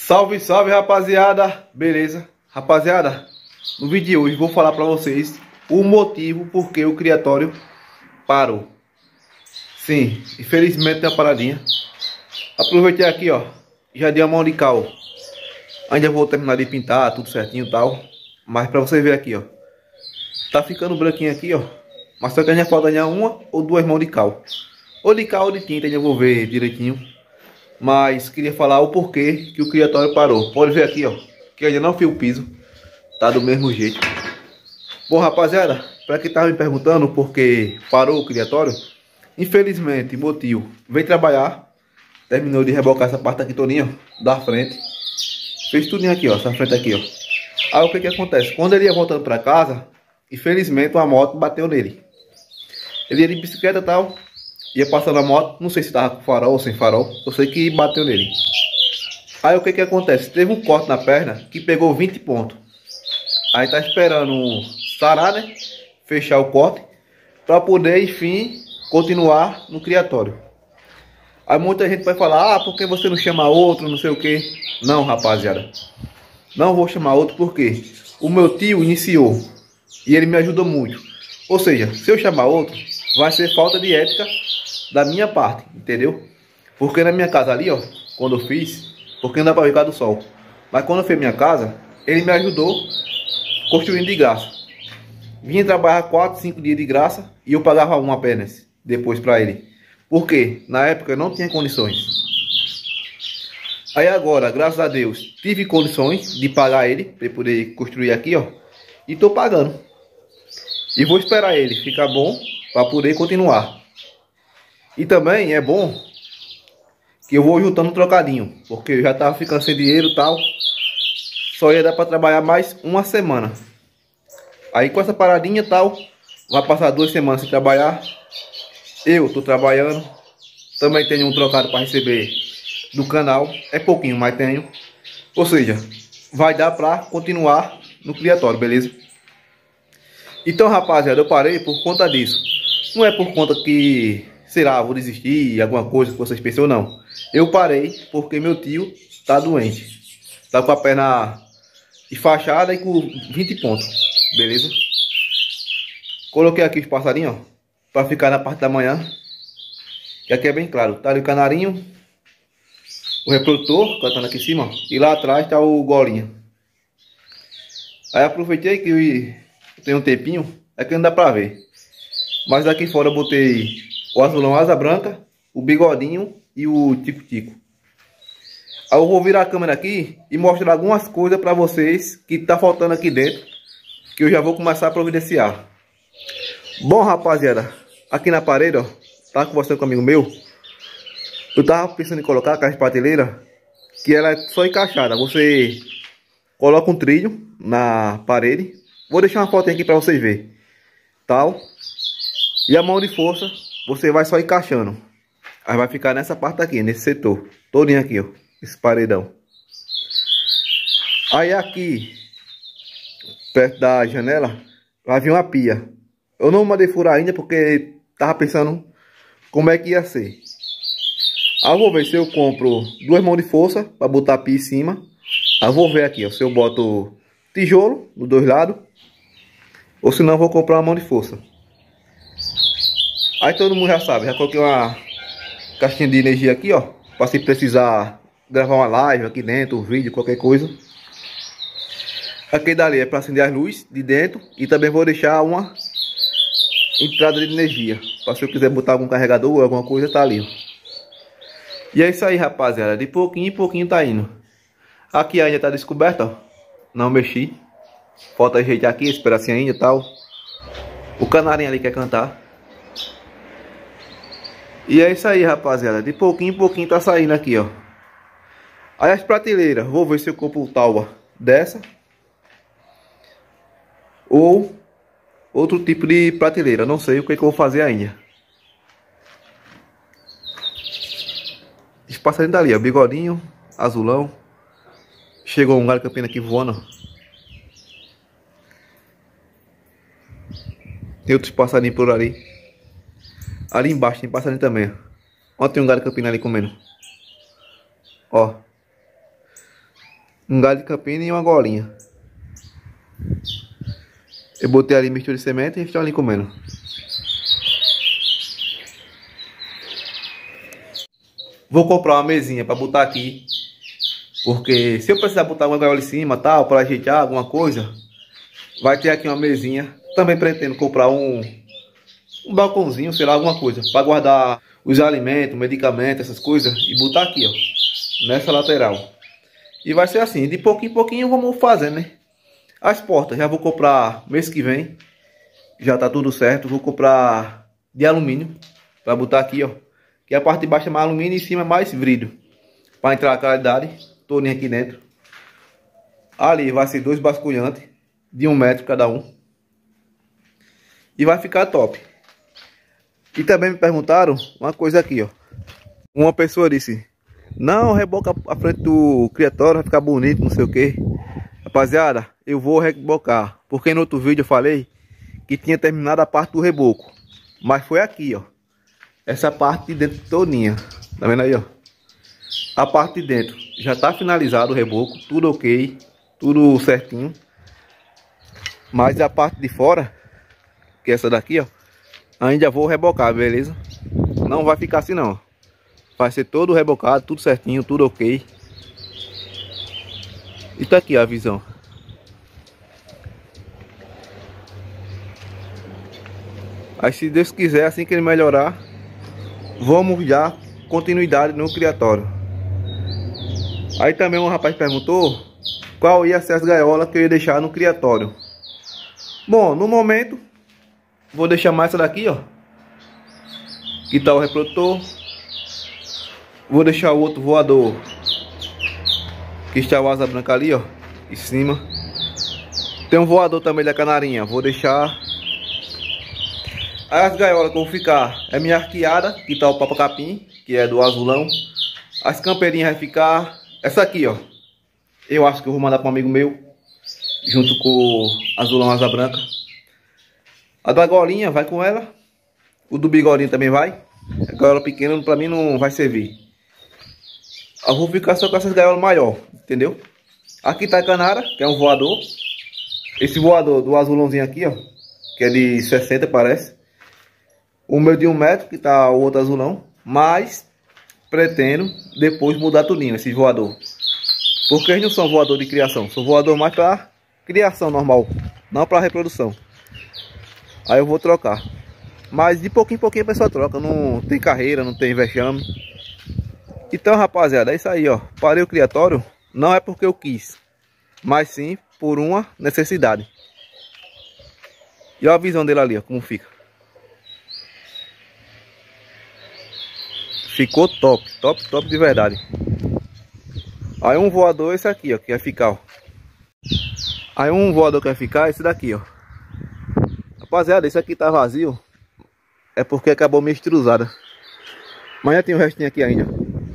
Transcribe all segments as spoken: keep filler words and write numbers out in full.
Salve, salve, rapaziada. Beleza? Rapaziada, no vídeo de hoje vou falar pra vocês o motivo por que o criatório parou. Sim, infelizmente tem uma paradinha. Aproveitei aqui, ó, já dei a mão de cal. Ainda vou terminar de pintar, tudo certinho e tal. Mas pra vocês verem aqui, ó, tá ficando branquinho aqui, ó. Mas só que a gente pode ganhar uma ou duas mãos de cal. Ou de cal ou de tinta, ainda vou ver direitinho. Mas queria falar o porquê que o criatório parou. Pode ver aqui, ó, que ainda não fiz o piso. Tá do mesmo jeito. Bom, rapaziada, para quem tava me perguntando por que parou o criatório, infelizmente, meu tio veio trabalhar, terminou de rebocar essa parte aqui todinha, ó, da frente. Fez tudinho aqui, ó, essa frente aqui, ó. Aí o que que acontece? Quando ele ia voltando para casa, infelizmente uma moto bateu nele. Ele ia de bicicleta e tal, ia passando a moto, não sei se tava com farol ou sem farol, eu sei que bateu nele. Aí o que que acontece? Teve um corte na perna que pegou vinte pontos. Aí tá esperando sarar, né? Fechar o corte para poder, enfim, continuar no criatório. Aí muita gente vai falar: ah, por que você não chama outro, não sei o que. Não, rapaziada, não vou chamar outro porque o meu tio iniciou e ele me ajudou muito. Ou seja, se eu chamar outro, vai ser falta de ética da minha parte, entendeu? Porque na minha casa ali, ó, quando eu fiz, porque não dá pra ver do sol, mas quando eu fiz minha casa, ele me ajudou construindo de graça. Vinha trabalhar quatro, cinco dias de graça e eu pagava um apenas depois pra ele. Porque na época eu não tinha condições. Aí agora, graças a Deus, tive condições de pagar ele para poder construir aqui, ó, e tô pagando. E vou esperar ele ficar bom para poder continuar. E também é bom que eu vou juntando um trocadinho, porque eu já tava ficando sem dinheiro e tal. Só ia dar para trabalhar mais uma semana. Aí com essa paradinha e tal, vai passar duas semanas sem trabalhar. Eu tô trabalhando. Também tenho um trocado para receber do canal. É pouquinho, mas tenho. Ou seja, vai dar para continuar no criatório, beleza? Então, rapaziada, eu parei por conta disso. Não é por conta que, sei lá, vou desistir, alguma coisa que vocês pensam, não. Eu parei porque meu tio tá doente. Tá com a perna enfaixada e com vinte pontos, beleza? Coloquei aqui os passarinhos, ó, para ficar na parte da manhã. Que aqui é bem claro. Tá ali o canarinho, o reprodutor cantando aqui em cima, ó, e lá atrás tá o golinha. Aí aproveitei que tem um tempinho, é que não dá pra ver. Mas aqui fora eu botei o azulão asa branca, o bigodinho e o tico-tico. Aí eu vou virar a câmera aqui e mostrar algumas coisas pra vocês que tá faltando aqui dentro, que eu já vou começar a providenciar. Bom, rapaziada, aqui na parede, ó, tá conversando com um amigo meu. Eu tava pensando em colocar aquela prateleira que ela é só encaixada. Você coloca um trilho na parede. Vou deixar uma foto aqui pra vocês verem. Tal. E a mão de força você vai só encaixando. Aí vai ficar nessa parte aqui, nesse setor. Todinho aqui, ó. Esse paredão. Aí aqui, perto da janela, vai vir uma pia. Eu não mandei furar ainda porque tava pensando como é que ia ser. Aí eu vou ver se eu compro duas mãos de força para botar a pia em cima. Aí eu vou ver aqui, ó, se eu boto tijolo dos dois lados, ou se não eu vou comprar uma mão de força. Aí todo mundo já sabe, já coloquei uma caixinha de energia aqui, ó, para se precisar gravar uma live aqui dentro, um vídeo, qualquer coisa. Aqui dali é para acender as luzes de dentro e também vou deixar uma entrada de energia, para se eu quiser botar algum carregador ou alguma coisa, tá ali, ó. E é isso aí, rapaziada, de pouquinho em pouquinho tá indo. Aqui ainda tá descoberto, ó, não mexi. Falta ajeitar aqui, esse pedacinho ainda e tal. O canarinho ali quer cantar. E é isso aí, rapaziada, de pouquinho em pouquinho tá saindo aqui, ó. Aí as prateleiras, vou ver se eu compro tábua dessa ou outro tipo de prateleira, não sei o que, que eu vou fazer ainda. Esse passarinho tá ali, ó, bigodinho, azulão. Chegou um galho campina aqui voando. Tem outros passarinhos por ali. Ali embaixo tem passarinho também. Ó, tem um galho campina ali comendo. Ó. um galho de campina e uma golinha. Eu botei ali mistura de semente e estão ali comendo. Vou comprar uma mesinha para botar aqui, porque se eu precisar botar uma gaiola em cima, tal, para ajeitar alguma coisa, vai ter aqui uma mesinha. Também pretendo comprar um, um balcãozinho, sei lá, alguma coisa, para guardar os alimentos, medicamentos, essas coisas, e botar aqui, ó, nessa lateral. E vai ser assim, de pouquinho em pouquinho vamos fazendo, né? As portas, já vou comprar mês que vem. Já tá tudo certo. Vou comprar de alumínio para botar aqui, ó. Que a parte de baixo é mais alumínio e em cima é mais vidro. Para entrar a qualidade. Torninho aqui dentro. Ali vai ser dois basculhantes de um metro cada um. E vai ficar top. E também me perguntaram uma coisa aqui, ó. Uma pessoa disse: não, reboca a frente do criatório, vai ficar bonito, não sei o que. Rapaziada, eu vou rebocar, porque no outro vídeo eu falei que tinha terminado a parte do reboco, mas foi aqui, ó, essa parte de dentro todinha, tá vendo aí, ó, a parte de dentro já tá finalizado o reboco, tudo ok, tudo certinho, mas a parte de fora, que é essa daqui, ó, ainda vou rebocar, beleza? Não vai ficar assim não, vai ser todo rebocado, tudo certinho, tudo ok. E tá aqui a visão. Aí se Deus quiser, assim que ele melhorar, vamos dar continuidade no criatório. Aí também um rapaz perguntou qual ia ser as gaiolas que eu ia deixar no criatório. Bom, no momento vou deixar mais essa daqui, ó, que tá o reprodutor. Vou deixar o outro voador, que está o asa branca ali, ó, em cima. Tem um voador também da canarinha, vou deixar. As gaiolas que eu vou ficar é minha arqueada, que tá o papacapim, que é do azulão. As campeirinhas vai ficar essa aqui, ó. Eu acho que eu vou mandar para um amigo meu, junto com o azulão asa branca. A da golinha vai com ela. O do bigodinho também vai. A gaiola pequena para mim não vai servir. Eu vou ficar só com essas gaiolas maior, entendeu? Aqui tá a canara, que é um voador. Esse voador do azulãozinho aqui, ó, que é de sessenta, parece. O meu de um metro, que tá o outro azulão. Mas pretendo depois mudar tudinho esse voador. Porque eles não são voador de criação, são voador mais para criação normal, não para reprodução. Aí eu vou trocar. Mas de pouquinho em pouquinho a pessoa troca, não tem carreira, não tem vexame. Então, rapaziada, é isso aí, ó. Parei o criatório, não é porque eu quis, mas sim por uma necessidade. E olha a visão dele ali, ó, como fica. Ficou top, top, top de verdade. Aí um voador esse aqui, ó, que vai ficar, ó. Aí um voador que vai ficar esse daqui, ó. Rapaziada, esse aqui tá vazio, é porque acabou minha extrusada. Mas já tem o restinho aqui ainda.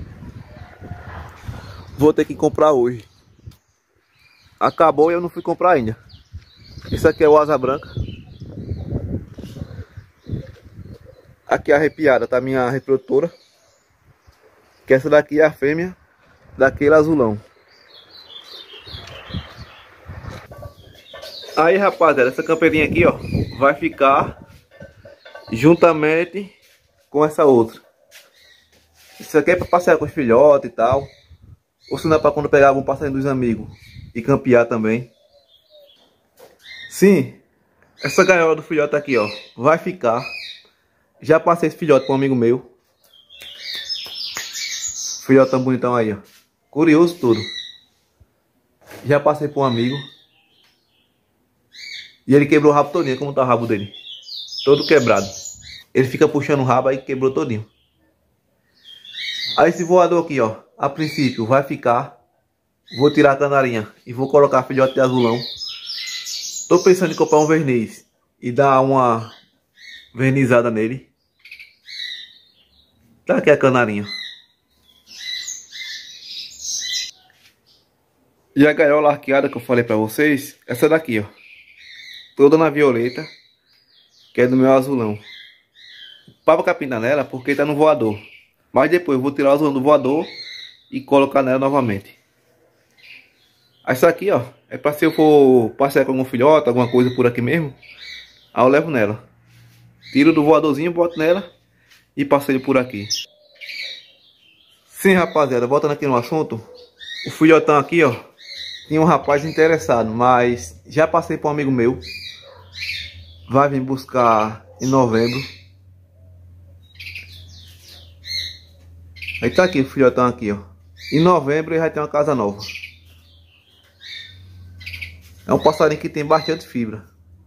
Vou ter que comprar hoje. Acabou e eu não fui comprar ainda. Esse aqui é o asa branca. Aqui a arrepiada tá minha reprodutora. Que essa daqui é a fêmea daquele azulão. Aí, rapaziada, essa campeirinha aqui, ó, vai ficar juntamente com essa outra. Isso aqui é para passear com os filhotes e tal. Ou se não é para quando pegar algum passarinho dos amigos e campear também. Sim, essa gaiola do filhote aqui, ó, vai ficar. Já passei esse filhote para um amigo meu. Filhote tão bonitão aí, ó. Curioso tudo. Já passei para um amigo. E ele quebrou o rabo todinho. Como tá o rabo dele? Todo quebrado. Ele fica puxando o rabo aí, quebrou todinho. Aí esse voador aqui, ó, a princípio vai ficar. Vou tirar a canarinha e vou colocar filhote de azulão. Tô pensando em comprar um verniz e dar uma vernizada nele. Tá aqui a canarinha. E a gaiola arqueada que eu falei pra vocês, essa daqui, ó. Toda na violeta, que é do meu azulão. Pava capina nela porque tá no voador. Mas depois eu vou tirar o azulão do voador e colocar nela novamente. Essa aqui, ó, é pra se eu for passear com algum filhote, alguma coisa por aqui mesmo. Aí eu levo nela. Tiro do voadorzinho, boto nela e passeio por aqui. Sim, rapaziada, voltando aqui no assunto. O filhotão aqui, ó, tinha um rapaz interessado, mas já passei para um amigo meu. Vai vir buscar em novembro. Aí tá aqui o filhotão aqui, ó. Em novembro ele vai ter uma casa nova. É um passarinho que tem bastante fibra.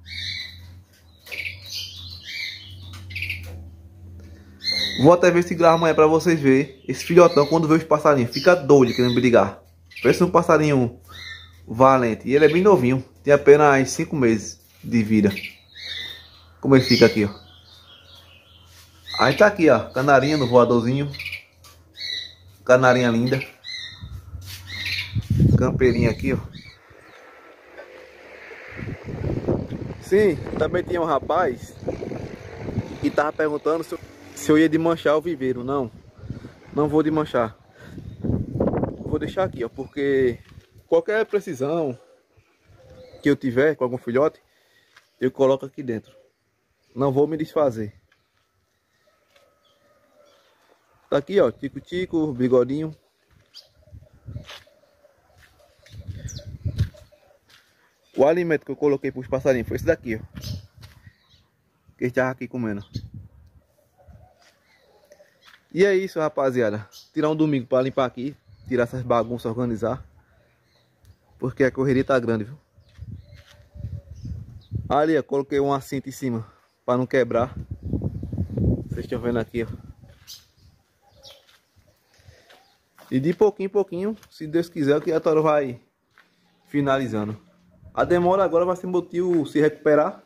Vou até ver se gravo amanhã pra vocês verem. Esse filhotão, quando vê os passarinhos, fica doido querendo brigar. Parece um passarinho valente. E ele é bem novinho. Tem apenas cinco meses de vida. Como ele fica aqui, ó. Aí tá aqui, ó. Canarinha no voadorzinho. Canarinha linda. Campeirinha aqui, ó. Sim, também tinha um rapaz que tava perguntando se eu, se eu ia desmanchar o viveiro. Não, não vou desmanchar. Vou deixar aqui, ó, porque qualquer precisão que eu tiver com algum filhote, eu coloco aqui dentro. Não vou me desfazer. Tá aqui, ó, tico-tico, bigodinho. O alimento que eu coloquei para os passarinhos foi esse daqui, ó. Que eles estavam aqui comendo. E é isso, rapaziada. Tirar um domingo para limpar aqui. Tirar essas bagunças, organizar. Porque a correria tá grande, viu? Ali, ó, coloquei uma cinta em cima para não quebrar. Vocês estão vendo aqui, ó. E de pouquinho em pouquinho, se Deus quiser, o criatório vai finalizando. A demora agora vai ser motivo se recuperar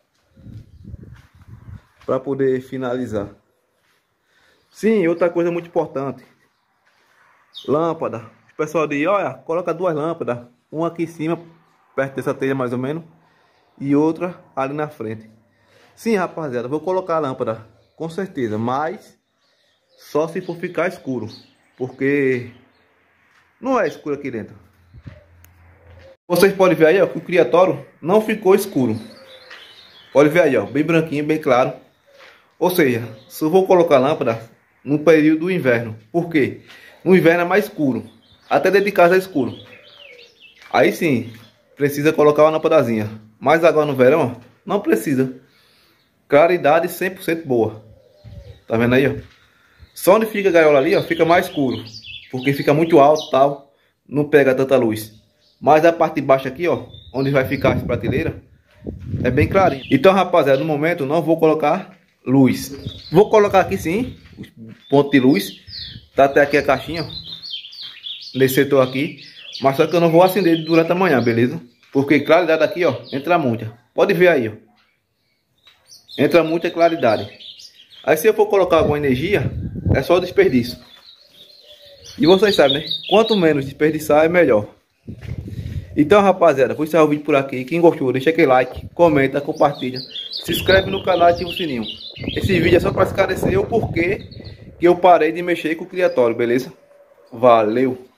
para poder finalizar. Sim, outra coisa muito importante. Lâmpada. O pessoal diz, olha, coloca duas lâmpadas. Uma aqui em cima, perto dessa telha mais ou menos. E outra ali na frente. Sim, rapaziada, vou colocar a lâmpada. Com certeza, mas só se for ficar escuro. Porque não é escuro aqui dentro. Vocês podem ver aí, ó, que o criatório não ficou escuro. Pode ver aí, ó, bem branquinho, bem claro. Ou seja, se eu vou colocar lâmpada no período do inverno. Por quê? No inverno é mais escuro. Até dentro de casa é escuro. Aí sim, precisa colocar uma lâmpadazinha. Mas agora no verão, ó, não precisa. Claridade cem por cento boa. Tá vendo aí, ó? Só onde fica a gaiola ali, ó, fica mais escuro. Porque fica muito alto e tal. Não pega tanta luz. Mas a parte de baixo aqui, ó, onde vai ficar as prateleiras, é bem clarinho. Então, rapaziada, no momento não vou colocar luz. Vou colocar aqui sim, os pontos de luz. Tá até aqui a caixinha, ó, nesse setor aqui. Mas só que eu não vou acender durante a manhã, beleza? Porque claridade aqui, ó, entra muita. Pode ver aí, ó. Entra muita claridade. Aí se eu for colocar alguma energia, é só desperdício. E vocês sabem, né? Quanto menos desperdiçar, é melhor. Então, rapaziada, vou encerrar o vídeo por aqui. Quem gostou, deixa aquele like, comenta, compartilha. Se inscreve no canal e ativa o sininho. Esse vídeo é só para esclarecer o porquê que eu parei de mexer com o criatório, beleza? Valeu!